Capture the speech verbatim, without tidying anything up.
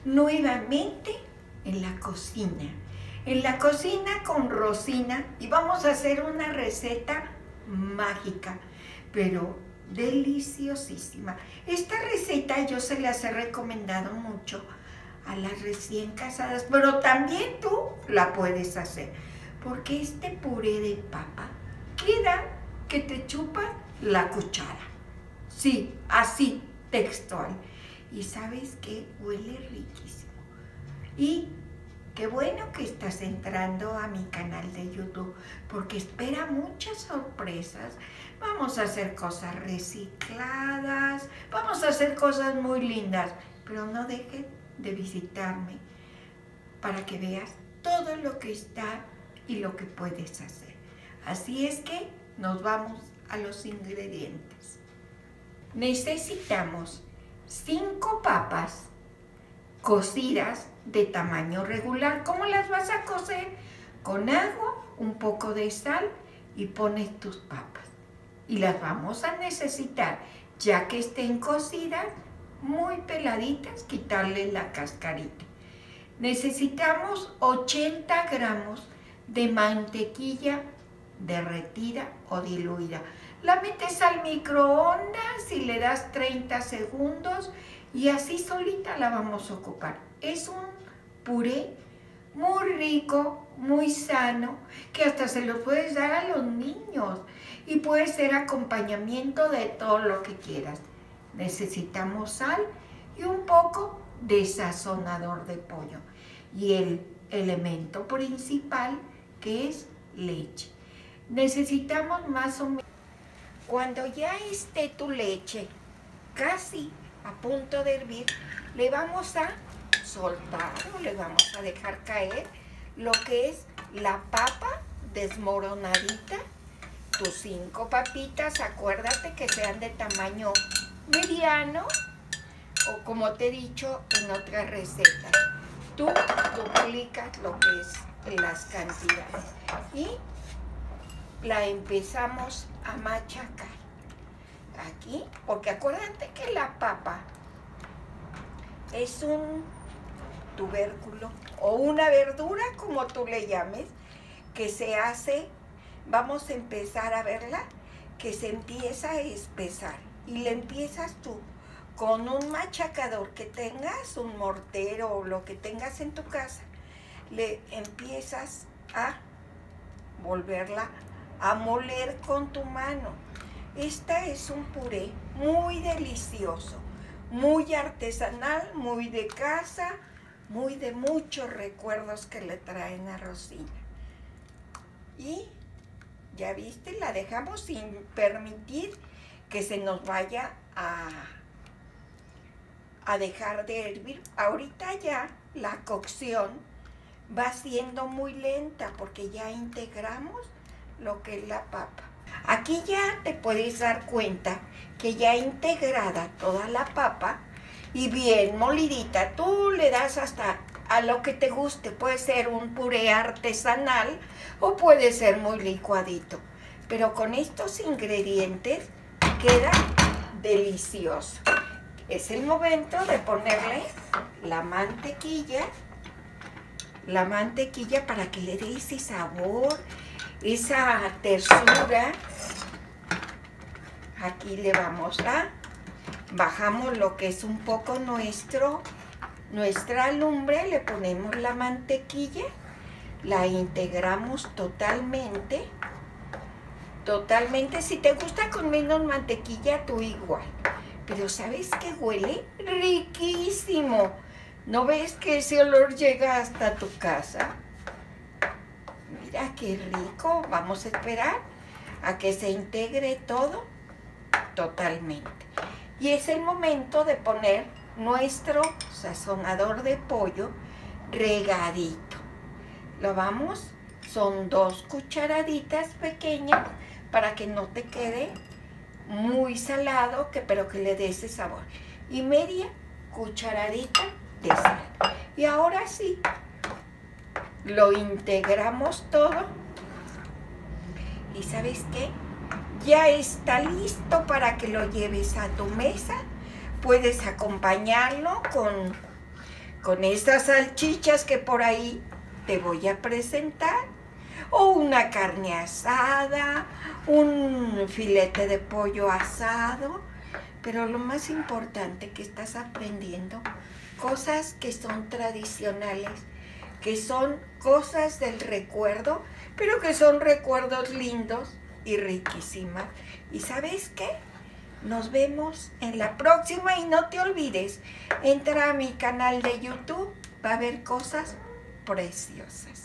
nuevamente en la cocina. En la cocina con Rosina y vamos a hacer una receta mágica, pero deliciosísima. Esta receta yo se las he recomendado mucho a las recién casadas, pero también tú la puedes hacer, porque este puré de papa queda que te chupa la cuchara. Sí, así, textual. Y ¿sabes qué? Huele riquísimo. Y qué bueno que estás entrando a mi canal de YouTube, porque espera muchas sorpresas. Vamos a hacer cosas recicladas, vamos a hacer cosas muy lindas, pero no dejes de visitarme para que veas todo lo que está y lo que puedes hacer. Así es que nos vamos a los ingredientes. Necesitamos cinco papas cocidas de tamaño regular. ¿Cómo las vas a cocer? Con agua, un poco de sal y pones tus papas. Y las vamos a necesitar, ya que estén cocidas, muy peladitas, quitarle la cascarita. Necesitamos ochenta gramos de mantequilla derretida o diluida. La metes al microondas y le das treinta segundos y así solita la vamos a ocupar. Es un puré muy rico, muy sano, que hasta se lo puedes dar a los niños y puede ser acompañamiento de todo lo que quieras. Necesitamos sal y un poco de sazonador de pollo y el elemento principal, que es leche. Necesitamos más o menos, cuando ya esté tu leche casi a punto de hervir, le vamos a soltar o le vamos a dejar caer lo que es la papa desmoronadita. Tus cinco papitas, acuérdate que sean de tamaño mediano, o como te he dicho en otras recetas, tú duplicas lo que es las cantidades y la empezamos a machacar aquí, porque acuérdate que la papa es un tubérculo o una verdura, como tú le llames, que se hace, vamos a empezar a verla, que se empieza a espesar y le empiezas tú con un machacador que tengas, un mortero o lo que tengas en tu casa, le empiezas a volverla a moler con tu mano. Esta es un puré muy delicioso, muy artesanal, muy de casa, muy de muchos recuerdos que le traen a Rosina. Y ya viste, la dejamos sin permitir que se nos vaya a, a dejar de hervir. Ahorita ya la cocción va siendo muy lenta porque ya integramos lo que es la papa. Aquí ya te puedes dar cuenta que ya integrada toda la papa y bien molidita, tú le das hasta a lo que te guste. Puede ser un puré artesanal o puede ser muy licuadito, pero con estos ingredientes queda delicioso. Es el momento de ponerle la mantequilla, la mantequilla para que le dé ese sabor, esa tersura. Aquí le vamos a, bajamos lo que es un poco nuestro, nuestra lumbre, le ponemos la mantequilla, la integramos totalmente, totalmente. Si te gusta con menos mantequilla, tú igual. Pero ¿sabes qué? Huele riquísimo. ¿No ves que ese olor llega hasta tu casa? Mira qué rico. Vamos a esperar a que se integre todo totalmente. Y es el momento de poner nuestro sazonador de pollo regadito. Lo vamos, son dos cucharaditas pequeñas para que no te quede muy salado, que, pero que le dé ese sabor. Y media cucharadita de sal. Y ahora sí, lo integramos todo. ¿Y sabes qué? Ya está listo para que lo lleves a tu mesa. Puedes acompañarlo con, con estas salchichas que por ahí te voy a presentar, o una carne asada, un filete de pollo asado, pero lo más importante que estás aprendiendo, cosas que son tradicionales, que son cosas del recuerdo, pero que son recuerdos lindos y riquísimas. ¿Y sabes qué? Nos vemos en la próxima y no te olvides, entra a mi canal de YouTube, va a haber cosas preciosas.